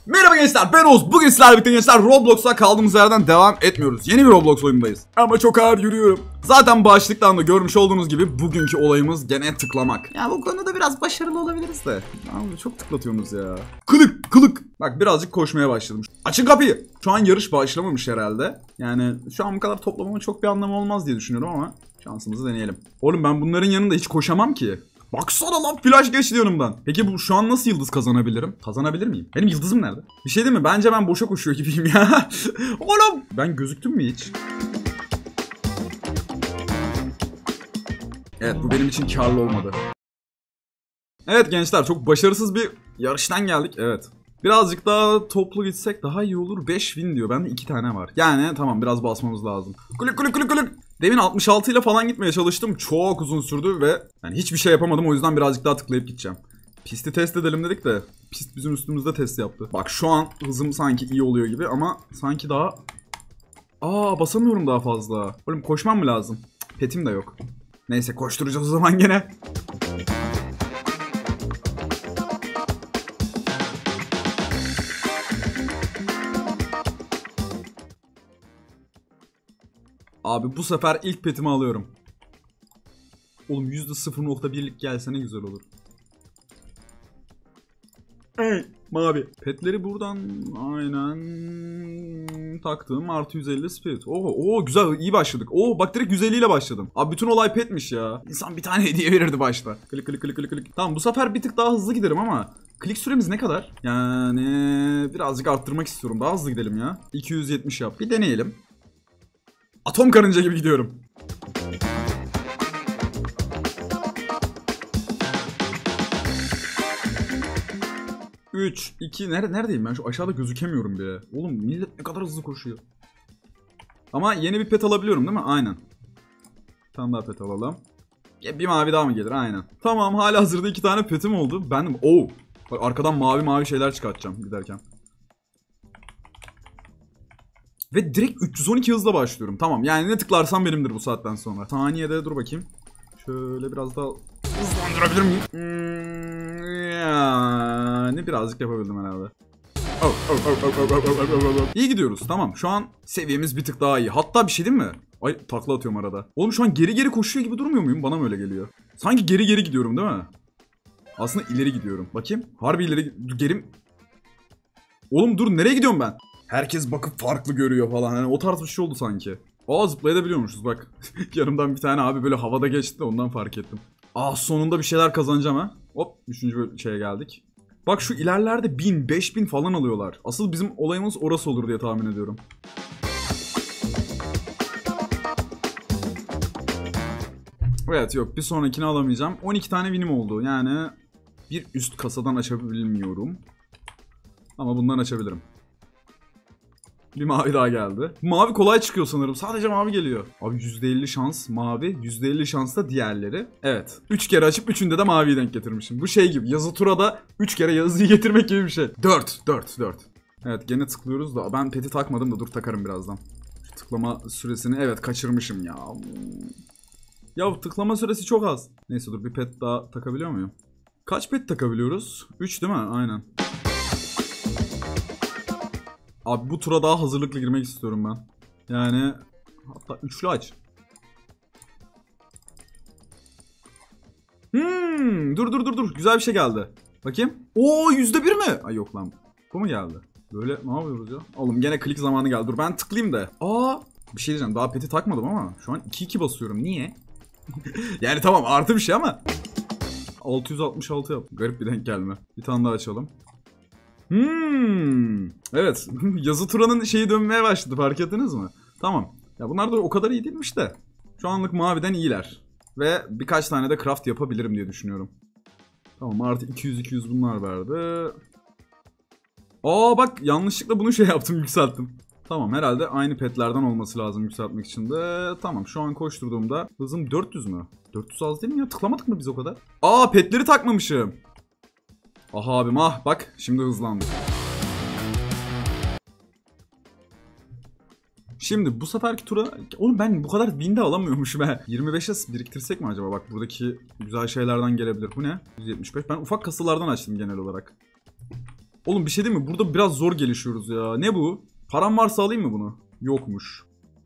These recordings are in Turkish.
Merhaba gençler, ben Oğuz. Bugün sizlerle birlikte gençler Roblox'a kaldığımız yerden devam etmiyoruz. Yeni bir Roblox oyundayız. Ama çok ağır yürüyorum. Zaten başlıktan da görmüş olduğunuz gibi bugünkü olayımız gene tıklamak. Ya bu konuda biraz başarılı olabiliriz de. Abi çok tıklatıyorsunuz ya. Kılık. Bak birazcık koşmaya başladım. Açın kapıyı. Şu an yarış başlamamış herhalde. Yani şu an bu kadar toplamamın çok bir anlamı olmaz diye düşünüyorum ama şansımızı deneyelim. Oğlum ben bunların yanında hiç koşamam ki. Baksana lan, flash geçti yanımdan. Peki bu şu an nasıl yıldız kazanabilirim? Kazanabilir miyim? Benim yıldızım nerede? Bir şey değil mi? Bence ben boşa koşuyor gibiyim ya. Oğlum ben gözüktüm mü hiç? Evet, bu benim için karlı olmadı. Evet gençler, çok başarısız bir yarıştan geldik. Evet. Birazcık daha toplu gitsek daha iyi olur. 5 win diyor. Bende 2 tane var. Yani tamam, biraz basmamız lazım. Kulük. Demin 66 ile falan gitmeye çalıştım. Çok uzun sürdü ve yani hiçbir şey yapamadım. O yüzden birazcık daha tıklayıp gideceğim. Pisti test edelim dedik de pist bizim üstümüzde test yaptı. Bak şu an hızım sanki iyi oluyor gibi ama sanki daha... basamıyorum daha fazla. Oğlum koşmam mı lazım? Petim de yok. Neyse, koşturacağız o zaman gene. Abi bu sefer ilk petimi alıyorum. Oğlum %0.1'lik gelse ne güzel olur. Hey mavi. Petleri buradan aynen taktım. Artı 150 speed. Oo güzel, iyi başladık. Bak direkt 150 ile başladım. Abi bütün olay petmiş ya. İnsan bir tane hediye verirdi başta. Klik. Tamam, bu sefer bir tık daha hızlı giderim ama klik süremiz ne kadar? Yani birazcık arttırmak istiyorum. Daha hızlı gidelim ya. 270 yap. Bir deneyelim. Atom karınca gibi gidiyorum. Üç, 2, neredeyim ben? Şu aşağıda gözükemiyorum bile. Oğlum millet ne kadar hızlı koşuyor. Ama yeni bir pet alabiliyorum değil mi? Aynen. Bir tane daha pet alalım. Bir mavi daha mı gelir? Aynen. Tamam, hala hazırda 2 tane petim oldu. Ben de... Bak arkadan mavi şeyler çıkartacağım giderken. Ve direkt 312 hızla başlıyorum. Tamam, yani ne tıklarsam benimdir bu saatten sonra. Saniyede dur bakayım. Şöyle biraz daha hızlandırabilir miyim? Yani birazcık yapabildim herhalde. İyi gidiyoruz, tamam. Şu an seviyemiz bir tık daha iyi. Hatta bir şey değil mi? Ay, takla atıyorum arada. Oğlum şu an geri koşuyor gibi durmuyor muyum? Bana mı öyle geliyor? Sanki geri gidiyorum değil mi? Aslında ileri gidiyorum. Bakayım. Harbi ileri gerim. Oğlum dur, nereye gidiyorum ben? Herkes bakıp farklı görüyor falan. Yani o tarz bir şey oldu sanki. Zıplayabiliyormuşuz bak. Yanımdan bir tane abi böyle havada geçti de ondan fark ettim. Sonunda bir şeyler kazanacağım ha. Hop, 3. şeye geldik. Bak şu ilerlerde 1000, 5000 falan alıyorlar. Asıl bizim olayımız orası olur diye tahmin ediyorum. Evet, yok, bir sonrakini alamayacağım. 12 tane winim oldu. Yani bir üst kasadan açabilmiyorum. Ama bundan açabilirim. Bir mavi daha geldi. Mavi kolay çıkıyor sanırım. Sadece mavi geliyor. Abi %50 şans mavi. %50 şans da diğerleri. Evet. 3 kere açıp 3'ünde de maviyi denk getirmişim. Bu şey gibi. Yazı turada 3 kere yazıyı getirmek gibi bir şey. 4. Evet, gene tıklıyoruz da. Ben peti takmadım da dur takarım birazdan. Şu tıklama süresini evet kaçırmışım ya. Ya tıklama süresi çok az. Neyse dur, bir pet daha takabiliyor muyum? Kaç pet takabiliyoruz? 3 değil mi? Aynen. Abi bu tura daha hazırlıklı girmek istiyorum ben. Yani hatta üçlü aç. Dur. Güzel bir şey geldi. Bakayım. %1 mi? Ay yok lan. Bu mu geldi? Böyle ne yapıyoruz ya? Oğlum gene klik zamanı geldi. Dur ben tıklayayım da. Bir şey diyeceğim. Daha peti takmadım ama şu an 2-2 basıyorum. Niye? Yani tamam, artı bir şey ama. 666 yap. Garip bir denk gelme. Bir tane daha açalım. Evet. Yazı turanın şeyi dönmeye başladı, fark ettiniz mi? Tamam. Ya bunlar da o kadar iyi değilmiş de. Şu anlık maviden iyiler. Ve birkaç tane de craft yapabilirim diye düşünüyorum. Tamam, artı 200 bunlar verdi. Bak yanlışlıkla bunu yükselttim. Tamam, herhalde aynı petlerden olması lazım yükseltmek için de. Tamam, şu an koşturduğumda hızım 400 mü? 400 az değil mi ya? Tıklamadık mı biz o kadar? Petleri takmamışım. Abim bak şimdi hızlandık. Şimdi bu seferki tura... Oğlum ben bu kadar win de alamıyormuşum he. 25'e biriktirsek mi acaba? Bak buradaki güzel şeylerden gelebilir. Bu ne? 175. Ben ufak kasalardan açtım genel olarak. Oğlum bir şey değil mi? Burada biraz zor gelişiyoruz ya. Ne bu? Param varsa alayım mı bunu? Yokmuş.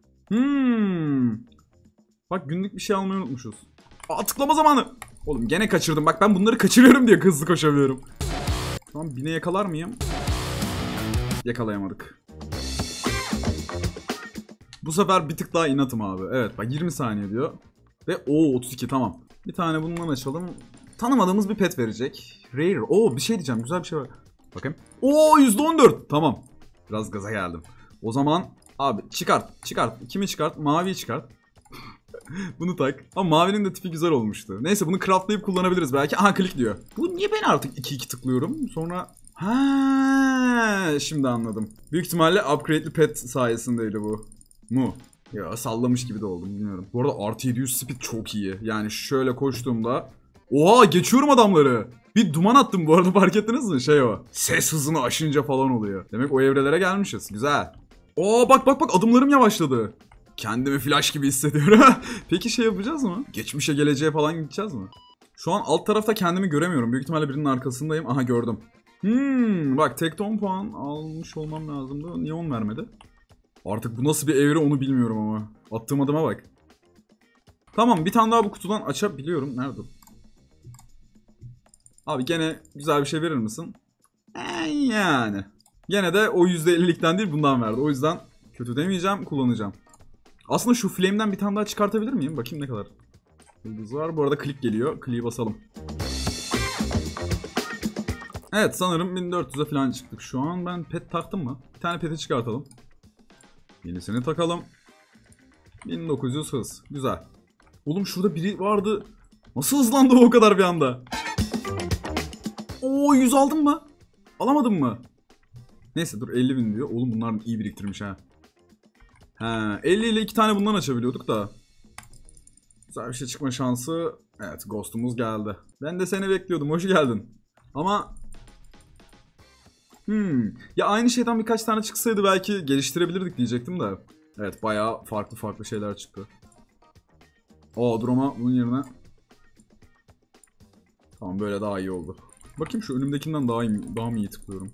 Bak günlük bir şey almayı unutmuşuz. Aa, tıklama zamanı. Oğlum gene kaçırdım. Bak ben bunları kaçırıyorum diye hızlı koşabiliyorum. Tamam, 1000'e yakalar mıyım? Yakalayamadık. Bu sefer bir tık daha inatım abi. Evet bak 20 saniye diyor. Ve 32 tamam. Bir tane bundan açalım. Tanımadığımız bir pet verecek. Rare. Bir şey diyeceğim. Güzel bir şey var. Bakayım. %14. Tamam. Biraz gaza geldim. O zaman abi çıkart. Kimi çıkart? Maviyi çıkart. Bunu tak. Ama mavinin de tipi güzel olmuştu. Neyse bunu craftlayıp kullanabiliriz belki. Aha klik diyor. Bu niye ben artık 2-2 tıklıyorum? Sonra şimdi anladım. Büyük ihtimalle upgrade'li pet sayesindeydi bu. Mu? Ya sallamış gibi de oldum bilmiyorum. Bu arada artı 700 speed çok iyi. Yani şöyle koştuğumda oha geçiyorum adamları. Bir duman attım bu arada, fark ettiniz mi? O. Ses hızını aşınca falan oluyor. Demek o evrelere gelmişiz. Güzel. Bak adımlarım yavaşladı. Kendimi flash gibi hissediyorum. Peki yapacağız mı? Geçmişe geleceğe falan gideceğiz mi? Şu an alt tarafta kendimi göremiyorum. Büyük ihtimalle birinin arkasındayım. Aha gördüm. Bak tek 10 puan almış olmam lazımdı. Niye 10 vermedi? Artık bu nasıl bir evre onu bilmiyorum ama. Attığım adıma bak. Tamam bir tane daha bu kutudan açabiliyorum. Nerede? Abi gene güzel bir şey verir misin? Yani. Gene de o %50'likten değil bundan verdi. O yüzden kötü demeyeceğim, kullanacağım. Aslında şu flame'den bir tane daha çıkartabilir miyim? Bakayım ne kadar yıldız var. Bu arada klik geliyor. Kliği basalım. Evet sanırım 1400'e falan çıktık şu an. Ben pet taktım mı? Bir tane peti çıkartalım. Yenisini takalım. 1900 hız. Güzel. Oğlum şurada biri vardı. Nasıl hızlandı o kadar bir anda? 100 aldın mı? Alamadın mı? Neyse dur 50.000 diyor. Oğlum bunlar iyi biriktirmiş ha. 50 ile 2 tane bundan açabiliyorduk da. Güzel bir şey çıkma şansı. Evet Ghost'umuz geldi. Ben de seni bekliyordum. Hoş geldin. Ama ya aynı şeyden birkaç tane çıksaydı belki geliştirebilirdik diyecektim de. Evet bayağı farklı şeyler çıktı. Dur ama bunun yerine. Tamam böyle daha iyi oldu. Bakayım şu önümdekinden daha mı iyi tıklıyorum?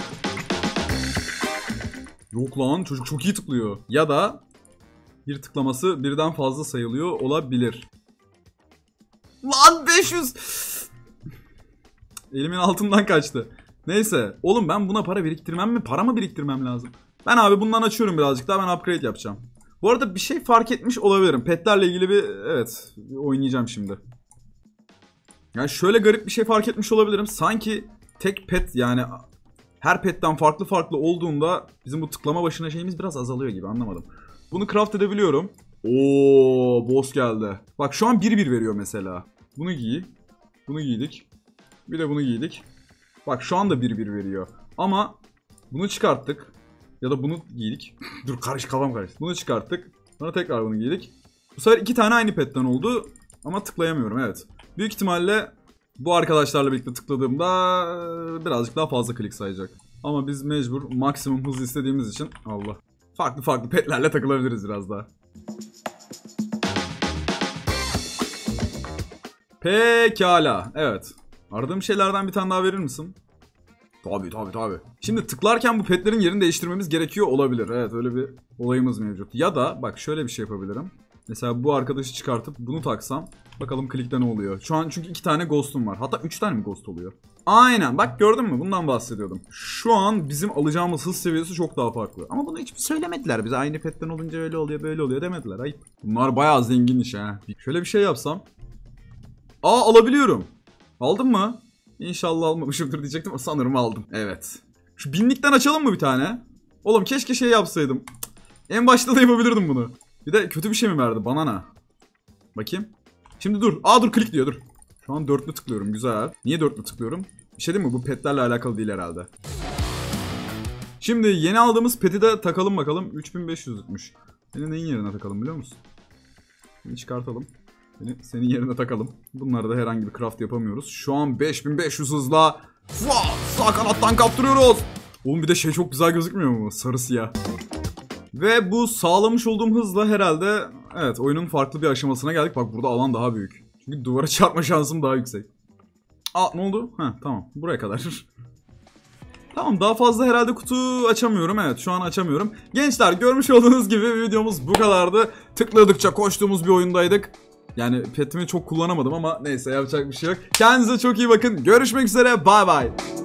Yok lan çocuk çok iyi tıklıyor. Ya da bir tıklaması birden fazla sayılıyor olabilir. Lan 500! Elimin altından kaçtı. Neyse. Oğlum ben buna para biriktirmem mi? Para mı biriktirmem lazım? Ben abi bundan açıyorum birazcık daha, ben upgrade yapacağım. Bu arada bir şey fark etmiş olabilirim. Petlerle ilgili oynayacağım şimdi. Yani şöyle garip bir şey fark etmiş olabilirim. Sanki tek pet yani her petten farklı olduğunda bizim bu tıklama başına şeyimiz biraz azalıyor gibi, anlamadım. Bunu craft edebiliyorum. Boss geldi. Bak şu an 1-1 veriyor mesela. Bunu giy. Bunu giydik. Bir de bunu giydik. Bak şu anda 1-1 veriyor. Ama bunu çıkarttık. Ya da bunu giydik. Dur kafam karıştı. Bunu çıkarttık. Sonra tekrar bunu giydik. Bu sefer 2 tane aynı petten oldu. Ama tıklayamıyorum evet. Büyük ihtimalle bu arkadaşlarla birlikte tıkladığımda birazcık daha fazla klik sayacak. Ama biz mecbur maksimum hız istediğimiz için Allah. Farklı petlerle takılabiliriz biraz daha. Pekala. Evet. Aradığım şeylerden bir tane daha verir misin? Tabii. Şimdi tıklarken bu petlerin yerini değiştirmemiz gerekiyor olabilir. Evet öyle bir olayımız mevcut. Ya da bak şöyle bir şey yapabilirim. Mesela bu arkadaşı çıkartıp bunu taksam. Bakalım klikte ne oluyor. Şu an çünkü 2 tane ghost'um var. Hatta 3 tane mi ghost oluyor? Aynen bak gördün mü? Bundan bahsediyordum. Şu an bizim alacağımız hız seviyesi çok daha farklı. Ama bunu hiç söylemediler bize. Aynı petten olunca öyle oluyor böyle oluyor demediler. Ayıp. Bunlar bayağı zengin iş ha. Şöyle bir şey yapsam. Alabiliyorum. Aldın mı? İnşallah almamışımdır diyecektim ama sanırım aldım. Evet. Şu 1000'likten açalım mı bir tane? Oğlum keşke yapsaydım. En başta da yapabilirdim bunu. Bir de kötü bir şey mi verdi? Bana ne? Bakayım. Şimdi dur. Dur klik diyor dur. Şu an 4'lü tıklıyorum. Güzel. Niye 4'lü tıklıyorum? Bir şey değil mi? Bu petlerle alakalı değil herhalde. Şimdi yeni aldığımız peti de takalım bakalım. 3500'lükmüş. Seni neyin yerine takalım biliyor musun? Seni çıkartalım. Senin yerine takalım. Bunları da herhangi bir craft yapamıyoruz. Şu an 5500 hızla sağ kanattan kaptırıyoruz. Oğlum bir de çok güzel gözükmüyor mu? Sarı siyah. Ve bu sağlamış olduğum hızla herhalde evet oyunun farklı bir aşamasına geldik. Bak burada alan daha büyük. Çünkü duvara çarpma şansım daha yüksek. Ne oldu? Tamam buraya kadar. Tamam, daha fazla herhalde kutu açamıyorum. Evet, şu an açamıyorum. Gençler, görmüş olduğunuz gibi videomuz bu kadardı. Tıkladıkça koştuğumuz bir oyundaydık. Yani petimi çok kullanamadım ama neyse, yapacak bir şey yok. Kendinize çok iyi bakın. Görüşmek üzere. Bay bay.